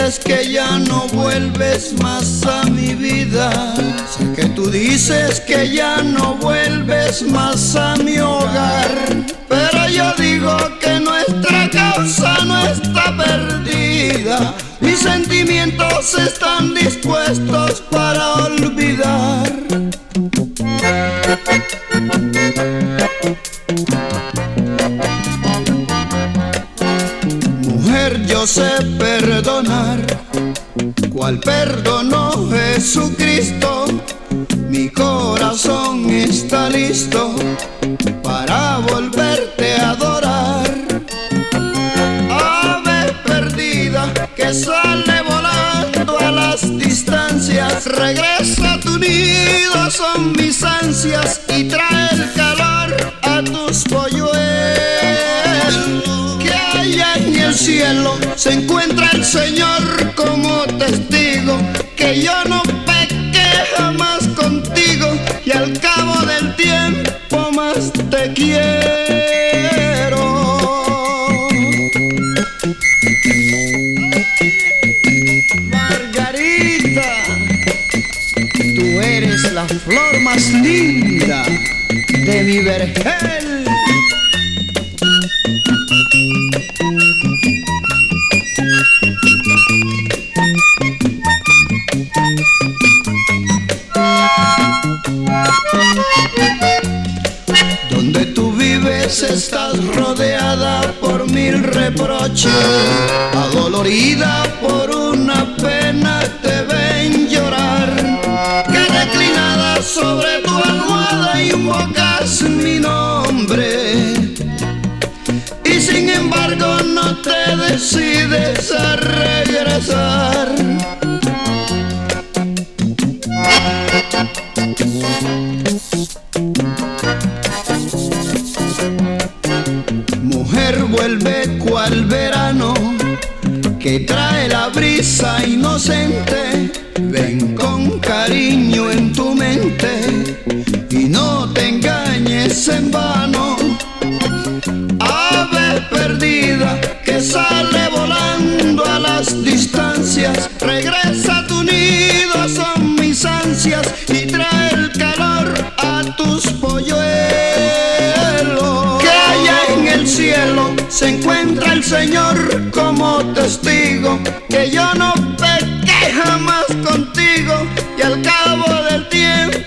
dices que ya no vuelves más a mi vida. Sé que tú dices que ya no vuelves más a mi hogar, pero yo digo que nuestra causa no está perdida. Mis sentimientos están dispuestos para olvidar. Mujer, yo sé perdonar, cual perdonó Jesucristo. Mi corazón está listo para volverte a adorar. Ave perdida que sale volando a las distancias, regresa a tu nido, son mis ansias, y trae el calor a tus polluelos. Que allá en el cielo se encuentra el Señor como testigo, que yo no pequé jamás contigo, y al cabo del tiempo más te quiero. Margarita, tú eres la flor más linda de mi vergel. Donde tú vives estás rodeada por mil reproches, adolorida por una pena te ven llorar, que reclinada sobre tu almohada invocas mi nombre, y sin embargo no te decides a regresar. Mujer, vuelve cual verano que trae la brisa inocente. Ven con cariño en tu mente y no te engañes en vano. Ave perdida que sale volando a las distancias, regresa a tu nido, son mis ansias, y trae el calor a tus polluelos. Que allá en el cielo se encuentra el Señor como testigo, que yo no pequé jamás contigo, y al cabo del tiempo